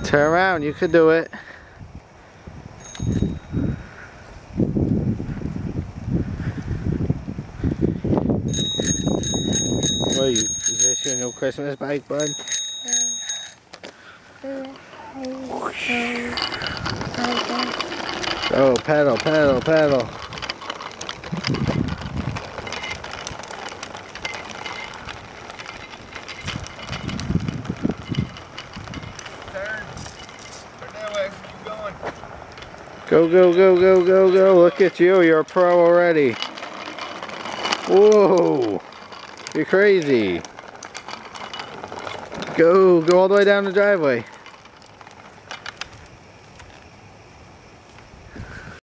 Turn around, you could do it. What is this your new Christmas bike, bud? Oh, pedal, pedal, pedal. Go, go, go, go, go, go. Look at you. You're a pro already. Whoa. You're crazy. Go all the way down the driveway.